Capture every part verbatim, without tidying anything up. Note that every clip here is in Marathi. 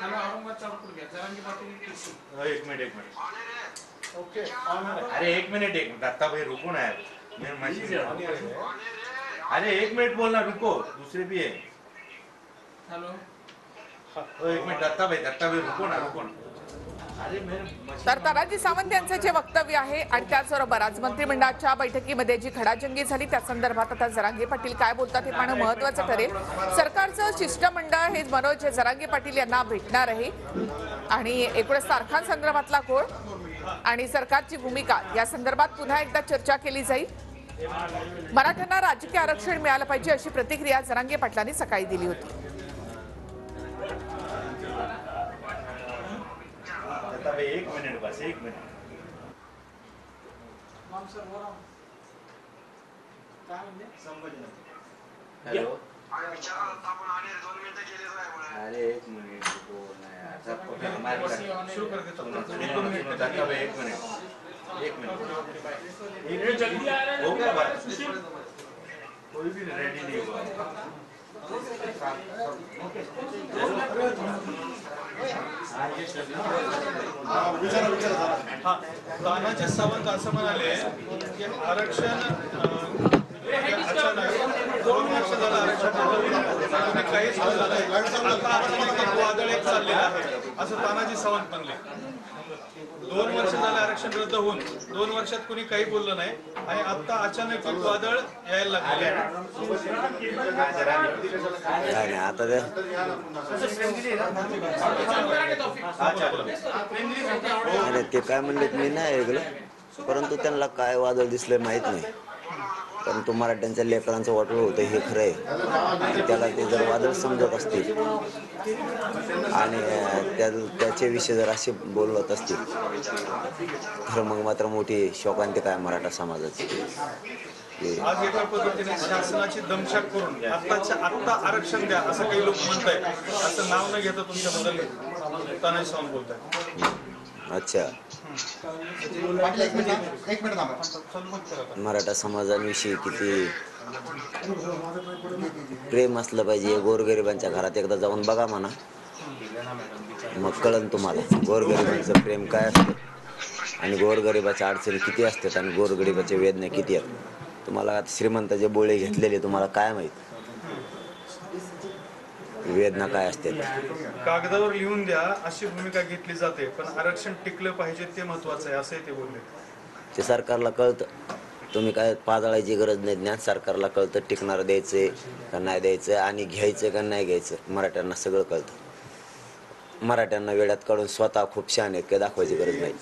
एक मिनट एक मिनट ओके अरे एक मिनट एक मिनट दत्ता भाई रुको ना यार मेरा मशीन अरे एक मिनट बोलना रुको दूसरे भी है हेलो एक मिनट दत्ता भाई दत्ता भाई रुको ना रुको ना तर तानाजी सावंत यांचं जे वक्तव्य आहे आणि त्याचबरोबर आज मंत्रिमंडळाच्या बैठकीमध्ये जी खडाजंगी झाली त्या संदर्भात आता जरांगे पाटील काय बोलतात हे पाहणं महत्त्वाचं ठरेल। सरकारचं शिष्टमंडळ हे मनोज जरांगे पाटील यांना भेटणार आहे आणि एकोणीस तारखांसंदर्भातला घोळ आणि सरकारची भूमिका या संदर्भात पुन्हा एकदा चर्चा केली जाईल। मराठ्यांना राजकीय आरक्षण मिळालं पाहिजे अशी प्रतिक्रिया जरांगे पाटलांनी सकाळी दिली होती। एक मिनिट बस एक मिनिट हेलो अरे एक मिनिट शुरू कर देता हूँ एक मिनट एक मिनट जल्दी आ रहा है हो गया कोई भी रेडी नहीं हुआ तानाजी सावंत असं म्हणाले की आरक्षण दोन वर्ष झालं आरक्षण काहीच वादळ एक चाललेलं आहे असं तानाजी सावंत म्हणले। दोन वर्ष झालं आरक्षण रद्द होऊन दोन वर्षात कुणी काही बोललं नाही आणि आता अचानक एक वादळ यायला लागले नाही आता ते काय म्हणले मी नाही ऐकलं परंतु त्यांना काय वादळ दिसलं माहित नाही परंतु मराठ्यांच्या लेकरांचं वाटलं होतं हे खरं आहे। त्याला ते जर वादळ समजत असतील आणि त्या त्याच्याविषयी जर असे बोलत असतील तर मग मात्र मोठी शोकांती काय मराठा समाजाची। आज एका पद्धतीने शासनाची दमछाक करून आत्ताच्या आत्ता आरक्षण द्या असं काही लोक म्हणतायत असं नाव न घेता तुमच्याबद्दल तानाजी सावंत बोलताय। अच्छा मराठा समाजाविषयी किती प्रेम असलं पाहिजे गोरगरिबांच्या घरात एकदा जाऊन बघा म्हणा मग कळन तुम्हाला गोरगरिबांचं प्रेम काय असतं आणि गोरगरिबाच्या अडचणी किती असतात आणि गोरगरिबाच्या वेदना किती आहेत। तुम्हाला श्रीमंताचे बोळे घेतलेले तुम्हाला काय माहित वेदना काय असते। कागदावर लिहून द्या अशी भूमिका घेतली जाते पण आरक्षण टिकलं पाहिजे ते महत्वाचं आहे असं ते बोलले। ते सरकारला कळतं तुम्ही काय पाजळायची गरज नाही ज्ञान सरकारला कळतं टिकणार द्यायचंय का नाही द्यायचं आणि घ्यायचं का नाही घ्यायचं मराठ्यांना सगळं कळतं। मराठ्यांना वेड्यात काढून स्वतः खूप शहाणे आहेत काय दाखवायची गरज नाही।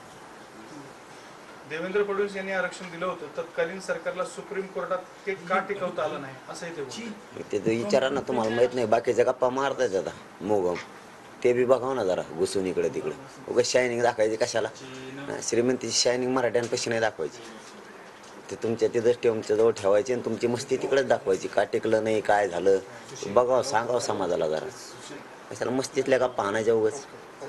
देवेंद्र फडणवीस यांनी आरक्षण दिलं होतं तत्कालीन सरकारला सुप्रीम कोर्टात ते का टिकवता आलं नाही असंही ते बोलले। ते विचारा ना तुम्हाला माहित नाही बाकीच्या गप्पा मारतायत आता मोगम ते बी बघाव ना जरा घुसून इकडे तिकडे उगाच शायनिंग दाखवायची कशाला श्रीमंतीची शायनिंग मराठ्यांपाशी नाही दाखवायची ते तुमच्या तिथंच तुमच्या जवळ ठेवायची आणि तुमची मस्ती तिकडेच दाखवायची का टिकलं नाही काय झालं बघावं सांगावं समाजाला जरा कशाला मस्तीतल्या गप्पा आणायच्या उगाच।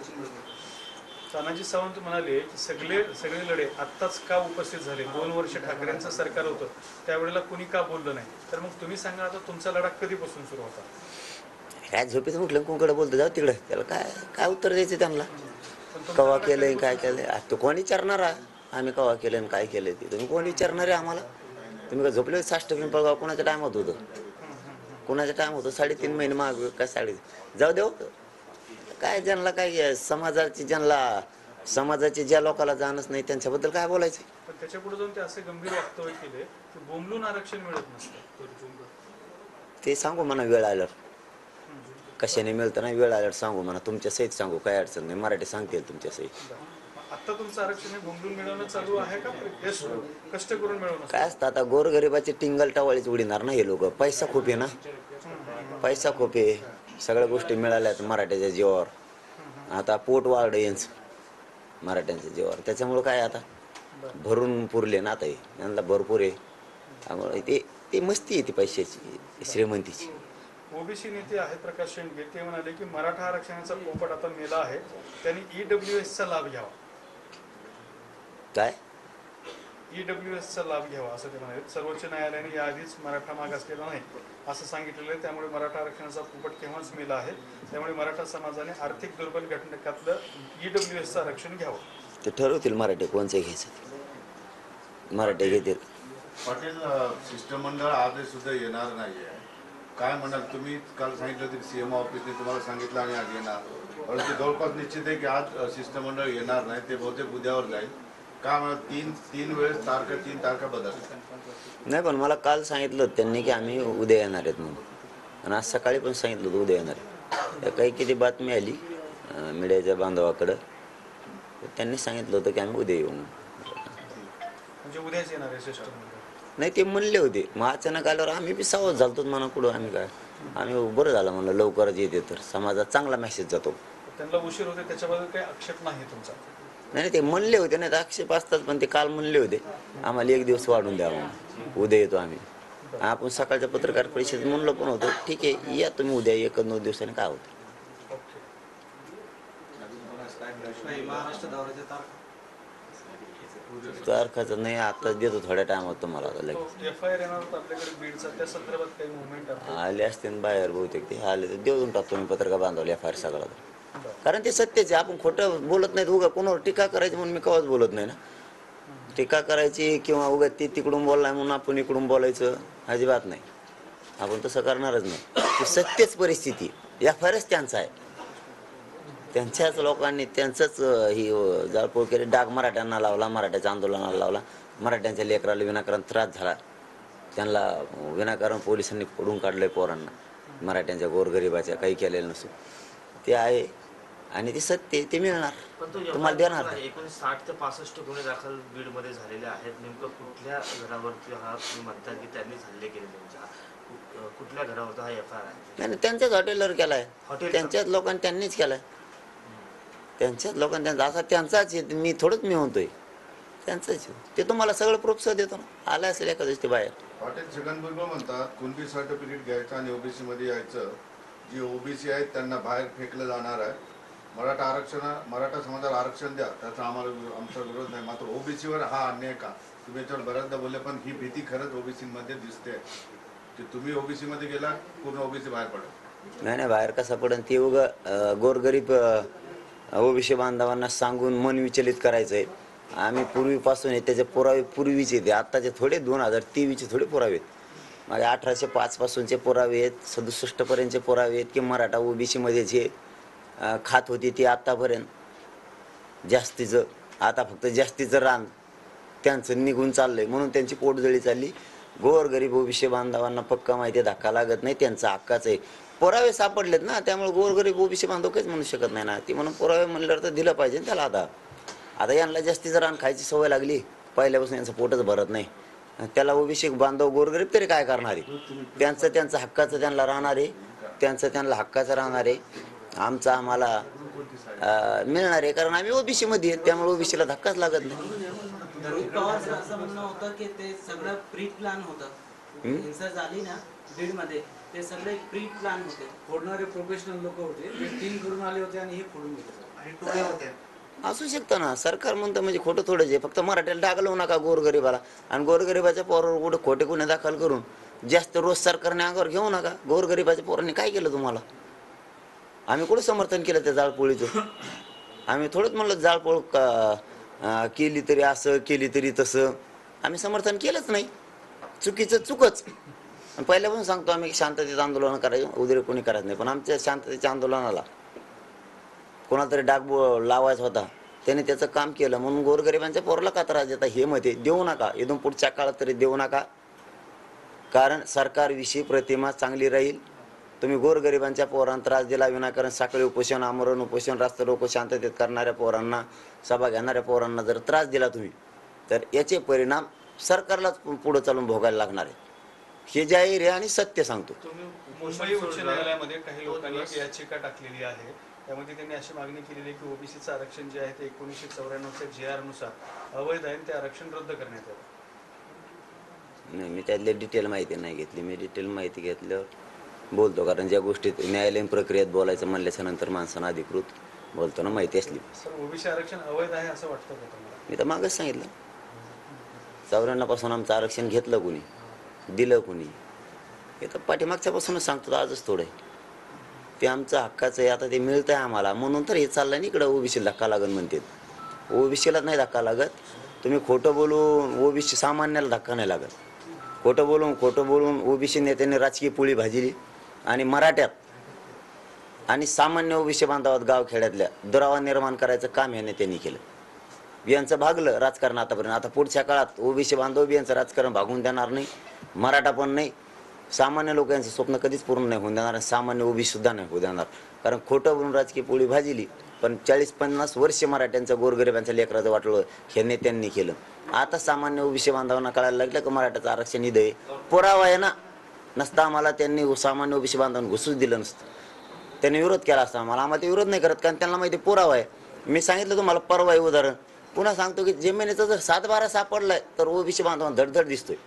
तानाजी सावंत म्हणाले की सगळे सगळे लढे आत्ताच का उपस्थित झाले दोन वर्ष ठाकरेंचं सरकार होतं त्यावेळेला कुणी का बोललं नाही तर मग तुम्ही सांगा आता तुमचा लढा कधीपासून सुरू होता। काय झोपेत उठलं कोणकडे बोलतो जाऊ तिकडे त्याला काय काय उत्तर द्यायचं त्यांना कवा केलंय काय केलंय तो कोण विचारणार आम्ही कवा केलं आणि काय केलंय ते तुम्ही कोण विचारणार आहे आम्हाला तुम्ही का झोपले साष्ट पिंपळगाव कोणाच्या टायमात होतं कोणाच्या टाइम होतं साडेतीन महिने माग काय साडे जाऊ देऊ काय ज्यांना काय समाजाची ज्यांना समाजाची ज्या लोकांना जाणच नाही त्यांच्याबद्दल काय बोलायचं। पण त्याच्या पुढे जाऊन ते असे गंभीर वक्तव्य केले की बोंबलून आरक्षण मिळत नसतं ते सांगू म्हणा वेळ आल्यावर कशाने मिळतं नाही वेळ आल्यावर सांगू म्हणा तुमच्या सहित सांगू काय अडचण नाही मराठी सांगतील तुमच्या सहित। आता तुमचं आरक्षण बोंबलून मिळवणं चालू आहे का कष्ट करून मिळवणं काय असतं आता गोरगरिबाची टिंगल टावाळीच उडीणार ना हे लोक पैसा खूप आहे ना पैसा खूप आहे सगळ्या गोष्टी मिळाल्यात मराठ्याच्या जीवावर आता पोट वाढ यांचं मराठ्यांच्या जीवावर त्याच्यामुळे काय आता भरून पुरले ना आता यांना भरपूर आहे त्यामुळे ते ते मस्ती आहे ती पैशाची श्रीमंतीची। ओबीसी नेते आहेत प्रकाश शेंडगे ते म्हणाले की मराठा आरक्षणाचा पोपट आता मेला आहे त्यांनी ईडब्ल्यूएस चा लाभ घ्यावा। काय ईडब्ल्यू एसचा लाभ घ्यावा असं ते म्हणाले. सर्वोच्च न्यायालयाने याआधीच मराठा मागासलेला नाही असं सांगितलेलं आहे. त्यामुळे मराठा आरक्षणाचा फुकट केव्हाच मेला आहे. त्यामुळे मराठा समाजाने आर्थिक दुर्बल घटकातलं ईडब्ल्यू एसचं आरक्षण घ्यावं. ते ठरवतील मराठी कोणचं घ्यायचं, मराठी घेतील. पाटील, शिष्टमंडळ आदेश सुद्धा येणार नाहीये, काय म्हणाल तुम्ही? काल सांगितलं होतं सीएम ऑफिसने तुम्हाला सांगितलं आणि आज येणार, परंतु जवळपास निश्चित आहे की आज शिष्टमंडळ येणार नाही, ते बहुतेक उद्यावर जाईल. काय म्हणाल? तीन तीन वेळेस तारखा तीन तारखा बदलल्या नाही, पण मला काल सांगितलं होतं त्यांनी की आम्ही उद्या येणार आहेत म्हणून, आणि आज सकाळी पण सांगितलं होतं उद्या येणार आहे. काही किती बातमी आली मीडियाच्या बांधवाकडं, त्यांनी सांगितलं होतं की आम्ही उद्या येऊ. म्हणजे उद्याच येणार आहे शिष्टमंडळ? नाही, ते म्हणले होते. मग अचानक आल्यावर आम्ही बी सावध झालतो म्हणा, कुठं आम्ही काय आम्ही बरं झालं म्हणलं लवकरच येते तर समाजात चांगला मेसेज जातो. त्यांना उशीर होते त्याच्याबद्दल काही आक्षेप नाही तुमचा? नाही, ते म्हणले होते नाही तर आक्षेप असतात, पण ते काल म्हणले होते आम्हाला एक दिवस वाढून द्या म्हणून, उद्या येतो आम्ही. आपण सकाळच्या पत्रकार परिषदेत म्हणलं पण होतं ठीक आहे या तुम्ही उद्या, एक दोन दिवसांनी काय होतं. तारखाचं नाही, आता देतो थोड्या टायमात तुम्हाला. आता लगेच एफ आय आर येणार होता आपल्याकडे बीडचा, त्या संदर्भात काही मुवमेंट आहे? आले असते बाहेर बहुतेक, ते आले तर देऊन टाकतो मी पत्रकार बांधवले एफ आय आर सगळं. कारण ते सत्यच आहे, आपण खोटं बोलत नाहीत. उगा कोणावर टीका करायची म्हणून मी कवाच बोलत नाही ना. टीका करायची किंवा उगा ते तिकडून बोललाय म्हणून आपण इकडून बोलायचं अजिबात नाही. आपण तसं करणारच नाही. ते सत्यच परिस्थिती, एफ आय आरच त्यांचा आहे. त्यांच्याच लोकांनी त्यांचंच ही जाळपोळ केली, डाग मराठ्यांना लावला, मराठ्याच्या आंदोलनाला लावला, मराठ्यांच्या लेकराला विनाकारण त्रास झाला, त्यांना विनाकारण पोलिसांनी पडून काढलंय पोरांना, मराठ्यांच्या गोरगरिबाच्या काही केलेलं नसून. ते आहे आणि ते सत्य ते मिळणार, तुम्हाला देणार. एकोणीस साठ ते पासष्ट गुन्हे दाखल बीडमध्ये झालेले आहेत. नेमकं कुठल्या घरावरती हा तुम्ही म्हणता की त्यांनी हल्ले केले, त्यांच्या कुठल्या घरावरती हा एफ आय आर आहे? नाही, त्यांच्याच हॉटेलवर केलाय, हॉटेल त्यांच्याच लोकांनी त्यांनीच केलाय, त्यांच्याच लोकांनी त्यांचा असा त्यांचाच आहे. मी थोडंच मी म्हणतोय त्यांचंच. ते तुम्हाला सगळं प्रूफ देतो ना, आलं असेल एका दिवशी बाहेर. पाटील, छगन भुजबळ म्हणतात कुणबी सर्टिफिकेट घ्यायचं आणि ओबीसी मध्ये यायचं, जी ओबीसी आहेत त्यांना बाहेर फेकलं जाणार आहे. मराठा आरक्षण मराठा समाजाला आरक्षण द्या, त्याचा आम्हाला आमचा विरोध नाही, मात्र ओबीसीवर हा अन्याय का? तुम्ही याच्यावर बऱ्याचदा बोलले, पण ही भीती खरंच ओबीसी मध्ये दिसते की तुम्ही ओबीसी मध्ये गेला पूर्ण ओबीसी बाहेर पडेल. नाही नाही, बाहेर कसा पडेल ते उगा गोरगरीब ओबीसी बांधवांना सांगून मन विचलित करायचंय. आम्ही पूर्वीपासून आहे, त्याचे पुरावे पूर्वीचे ते आत्ताचे थोडे, दोन हजार तेवीसचे थोडे पुरावे आहेत. माझे अठराशे पाच पासूनचे पुरावे आहेत, सदुसष्ट पर्यंतचे पुरावे आहेत की मराठा ओबीसी मध्ये जे खात होती ते आतापर्यंत जास्तीचं, आता फक्त जास्तीचं रान त्यांचं निघून चाललंय म्हणून त्यांची पोटजळी चालली. गोरगरीब ओबीसी बांधवांना पक्का माहिती आहे, धक्का लागत नाही, त्यांचा हक्काच आहे. पुरावे सापडलेत ना, त्यामुळे गोरगरीब ओबीसी बांधव काहीच म्हणू शकत नाही ना. ती म्हणून पुरावे म्हणल्यावर तर दिलं पाहिजे त्याला. आता आता यांना जास्तीचं रान खायची सवय लागली, पहिल्यापासून यांचं पोटच भरत नाही, त्याला ओबीसी बांधव गोरगरीब तरी काय करणार आहे? त्यांचं त्यांचं हक्काचं त्यांना राहणार आहे, त्यांचं त्यांना हक्काचं राहणार आहे, आमचं आम्हाला मिळणार आहे, कारण आम्ही ओबीसी मध्ये आहेत, त्यामुळे ओबीसीला धक्काच लागत नाही. रोहित पवारचं असं म्हणणं होतं की ते सगळं प्री प्लॅन होतं, हिंसा झाली ना बीडमध्ये, ते सगळे प्री प्लॅन होते. फोडणारे प्रोफेशनल लोक होते, ते टीम करून आले होते आणि हे फोडून गेले आणि टोळे होते. असू शकतं ना, सरकार म्हणतं म्हणजे खोटं थोडंच आहे. फक्त मराठ्याला डागलवू नका गोरगरिबाला, आणि गोरगरिबाच्या पोरावर कुठे खोटे गुन्हे दाखल करून जास्त रोज सरकारने अंगावर घेऊ नका. गोरगरिबाच्या पोरांनी काय केलं तुम्हाला? आम्ही कुठं समर्थन केलं त्या जाळपोळीचं? आम्ही थोडंच म्हणलं जाळपोळ का केली तरी असं केली तरी तसं, आम्ही समर्थन केलंच नाही. चुकीचं चुकच. पहिल्यापासून सांगतो आम्ही शांततेचं आंदोलन करायचं, उद्या कोणी करायचं नाही, पण आमच्या शांततेच्या आंदोलनाला कोणाला तरी डाग लावायचा होता, त्याने त्याचं काम केलं म्हणून गोरगरिबांच्या पोराला का त्रास देता? हे मध्ये देऊ नका, इथून पुढच्या काळात तरी देऊ नका, कारण सरकारविषयी प्रतिमा चांगली राहील. तुम्ही गोरगरिबांच्या पोरांना त्रास दिला विनाकारण, साखळी उपोषण, आमरण उपोषण, रास्ता रोको शांततेत करणाऱ्या पोरांना, सभा घेणाऱ्या पोरांना जर त्रास दिला तुम्ही, तर याचे परिणाम सरकारलाच पुढे चालून भोगायला लागणार आहे. हे जाहीर आहे आणि सत्य सांगतो. मुंबई उच्च न्यायालयामध्ये काही लोकांनी एक याचिका टाकलेली आहे, त्यामध्ये त्यांनी अशी मागणी केलेली आहे की ओबीसीचं आरक्षण जे आहे ते एकोणीसशे चौऱ्याण्णवच्या जे आर नुसार अवैध आहे, ते आरक्षण रद्द करण्यात यावं. नाही, मी त्यातले डिटेल माहिती नाही घेतली. मी डिटेल माहिती घेतल्यावर बोलतो, कारण ज्या गोष्टीत न्यायालयीन प्रक्रियेत बोलायचं म्हणल्याच्या नंतर माणसानं अधिकृत बोलतो ना, माहिती असली. सर, ओबीसी आरक्षण अवैध आहे असं वाटतं का तुम्हाला? मी तर मागच सांगितलं, चौऱ्याण्णवपासून आमचं आरक्षण घेतलं कोणी, दिलं कोणी, हे तर पाठीमागच्यापासूनच सांगतो आजच थोडं ते आमचं हक्काचं आहे. आता ते मिळतं आहे आम्हाला म्हणून तर हे चाललं नाही इकडं ओबीसी धक्का लागन म्हणते. ओबीसीलाच नाही धक्का लागत. तुम्ही खोटं बोलून ओबीसी सामान्याला धक्का नाही लागत. खोटं बोलून खोटं बोलून ओबीसी नेत्यांनी राजकीय पोळी भाजली आणि मराठ्यात आणि सामान्य ओबीसी बांधवात गावखेड्यातल्या दुरावा निर्माण करायचं काम ह्या नेत्यांनी केलं. बियांचं भागलं राजकारण आतापर्यंत. आता पुढच्या काळात ओबीसी बांधव बियांचं राजकारण भागून देणार नाही, मराठा पण नाही, सामान्य लोकांचं स्वप्न कधीच पूर्ण नाही होऊन देणार आणि सामान्य ओबीसी सुद्धा नाही होऊ देणार. कारण खोटं बोलून राजकीय पोळी भाजली पण चाळीस पन्नास वर्ष मराठ्यांचं गोरगरिबांच्या लेकराचं वाटलं हे नेत्यांनी केलं. आता सामान्य ओबीसी बांधवांना कळायला लागलं की मराठ्याचं आरक्षण निध आहे, पुरावा आहे ना. नसता आम्हाला त्यांनी सामान्य ओबीसी बांधवांना घुसूच दिलं नसतं, त्यांनी विरोध केला असता. आम्हाला आम्हाला ते विरोध नाही करत कारण त्यांना माहिती पुरावा आहे. मी सांगितलं तुम्हाला परवा आहे उदाहरण, पुन्हा सांगतो की जमिनीचा जर सात बारा सापडलाय तर ओबीसी बांधवांना धडधड दिसतोय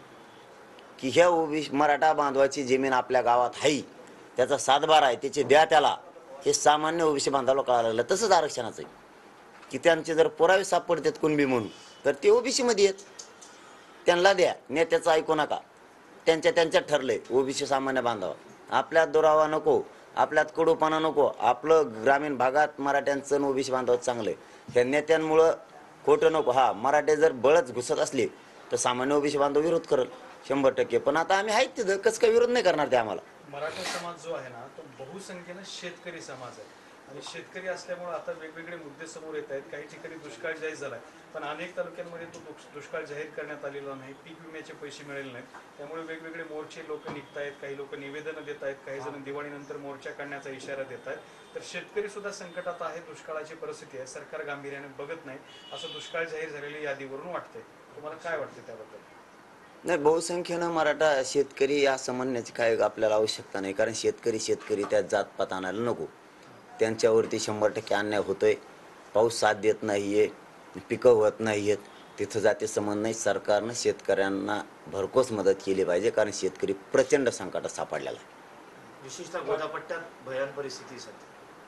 की ह्या ओबीसी मराठा बांधवाची जमीन आपल्या गावात आहे, त्याचा सातबारा आहे, त्याची द्या त्याला. हे सामान्य ओबीसी बांधवाला कळायला लागलं. तसंच आरक्षणाचं आहे की त्यांचे जर पुरावे सापडतात कुणबी म्हणून तर ते ओबीसीमध्ये आहेत, त्यांना द्या. नेत्याचं ऐकू नका, त्यांच्या त्यांच्यात ठरलंय. ओबीसी सामान्य बांधवा आपल्यात दुरावा नको, आपल्यात कडूपणा नको. आपलं ग्रामीण भागात मराठ्यांचं ओबीसी बांधवाचं चांगलं आहे. ह्या नेत्यांमुळं खोटं नको. हा मराठे जर बळच घुसत असले तर सामान्य ओबीसी बांधव विरोध करल शंभर टक्के. पण आता आम्ही आहेत तिथं, कसं काय विरोध नाही करणार ते आम्हाला. मराठा समाज जो आहे ना तो बहुसंख्येनं शेतकरी समाज आहे आणि शेतकरी असल्यामुळे आता वेगवेगळे मुद्दे समोर येत आहेत. काही ठिकाणी दुष्काळ जाहीर झालाय पण अनेक तालुक्यांमध्ये तो दुष्काळ जाहीर करण्यात आलेला नाही, पीक विम्याचे पैसे मिळाले नाहीत. त्यामुळे वेगवेगळे मोर्चे लोक निघत आहेत, काही लोक निवेदनं देत आहेत, काही जण दिवाळीनंतर मोर्चा काढण्याचा इशारा देत आहेत. तर शेतकरी सुद्धा संकटात आहे, दुष्काळाची परिस्थिती आहे, सरकार गांभीर्याने बघत नाही असं दुष्काळ जाहीर झालेल्या यादीवरून वाटतंय. तुम्हाला काय वाटतं त्याबद्दल? नाही, बहुसंख्येनं मराठा शेतकरी असं म्हणण्याची काय आपल्याला आवश्यकता नाही. कारण शेतकरी शेतकरी त्यात जातपात आणायला नको. त्यांच्यावरती शंभर टक्के अन्याय होतोय. पाऊस साथ देत नाही आहे, पिकं होत नाही आहेत, तिथं जाती संबंध नाही. सरकारनं शेतकऱ्यांना भरघोस मदत केली पाहिजे कारण शेतकरी प्रचंड संकटात सापडलेला आहे. विशेषतः गोदापट्ट्यात भयान परिस्थिती सध्या.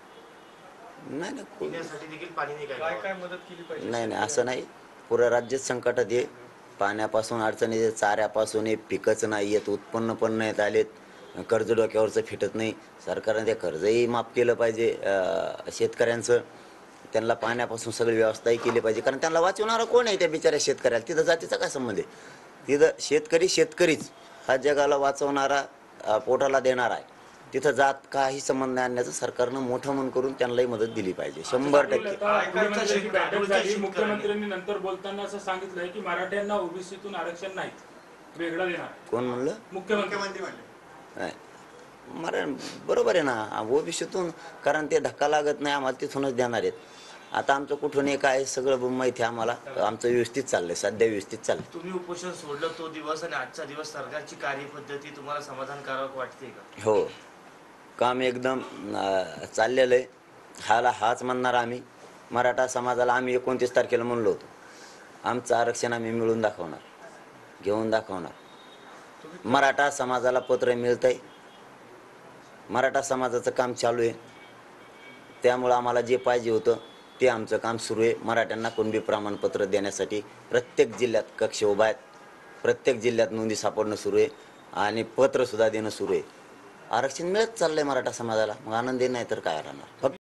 नाही नाही पिण्यासाठी देखील पाणी नाही. काय काय मदत केली पाहिजे? नाही नाही असं नाही. पुऱ्या राज्यात संकटात आहे. पाण्यापासून अडचणी आहे, चाऱ्यापासून आहे, पिकच नाही आहेत, उत्पन्न पण नाहीत आलेत, कर्ज डोक्यावरचं फिटत नाही. सरकारने ते कर्जही माफ केलं पाहिजे शेतकऱ्यांचं. त्यांना पाण्यापासून सगळी व्यवस्थाही केली पाहिजे कारण त्यांना वाचवणारं कोण आहे त्या बिचाऱ्या शेतकऱ्याला. तिथं जातीचा काय संबंध आहे? तिथं शेतकरी शेतकरीच हा जगाला वाचवणारा, पोटाला देणारा आहे. तिथं जात काही संबंध नाही आणण्याचं सरकारनं मोठं मन करून त्यांनाही मदत दिली पाहिजे शंभर टक्के. मुख्यमंत्र्यांनी नंतर बोलताना असं सांगितलंय की मराठ्यांना ओबीसीतून आरक्षण नाही वेगळं देणार. कोण म्हणलं? मुख्यमंत्री. नाही मरा बरोबर आहे ना, ओबीसीतून कारण ते धक्का लागत नाही आम्हाला, तिथूनच देणार आहेत. आता आमचं कुठून हे काय सगळं माहिती आहे आम्हाला. आमचं व्यवस्थित चाललंय, सध्या व्यवस्थित चाललंय. तुम्ही उपोषण सोडलं तो दिवस आणि आजचा दिवस सरकारची कार्यपद्धती तुम्हाला समाधानकारक वाटते का? हो, काम एकदम चाललेलं आहे. हाला हाच म्हणणार आम्ही. मराठा समाजाला आम्ही एकोणतीस तारखेला म्हणलो होतो आमचं आरक्षण आम्ही मिळून दाखवणार, घेऊन दाखवणार. मराठा समाजाला पत्र मिळतंय, मराठा समाजाचं काम चालू आहे. त्यामुळं आम्हाला जे पाहिजे होतं ते आमचं काम सुरू आहे. मराठ्यांना कुणबी प्रमाणपत्र देण्यासाठी प्रत्येक जिल्ह्यात कक्ष उभा आहेत, प्रत्येक जिल्ह्यात नोंदी सापडणं सुरू आहे आणि पत्रसुद्धा देणं सुरू आहे. आरक्षण मिळत चाललंय मराठा समाजाला, मग आनंदी नाही तर काय राहणार.